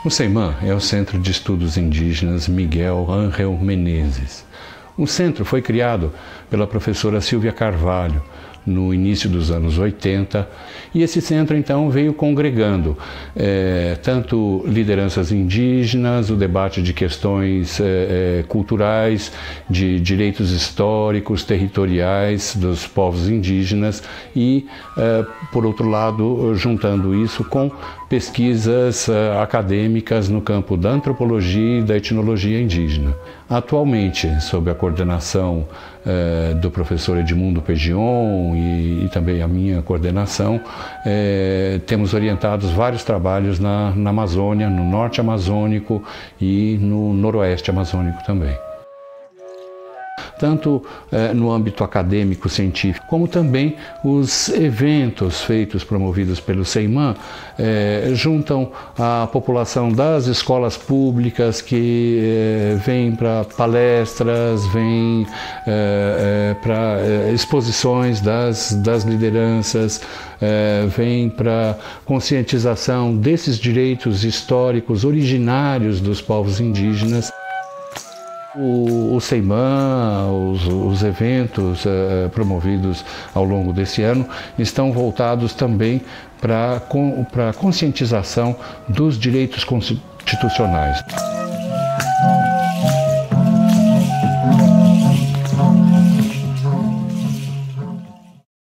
O CEIMAN é o Centro de Estudos Indígenas Miguel Ángel Menezes. O centro foi criado pela professora Silvia Carvalho no início dos anos 80, e esse centro então veio congregando tanto lideranças indígenas, o debate de questões culturais, de direitos históricos, territoriais dos povos indígenas e, por outro lado, juntando isso com pesquisas acadêmicas no campo da antropologia e da etnologia indígena. Atualmente, sob a coordenação do professor Edmundo Pegion e também a minha coordenação, temos orientados vários trabalhos na Amazônia, no norte amazônico e no noroeste amazônico também. Tanto no âmbito acadêmico, científico, como também os eventos promovidos pelo CEIMAN juntam a população das escolas públicas que vem para palestras, vem para exposições das lideranças, vem para conscientização desses direitos históricos originários dos povos indígenas. O CEIMAN, os eventos promovidos ao longo desse ano estão voltados também para a conscientização dos direitos constitucionais.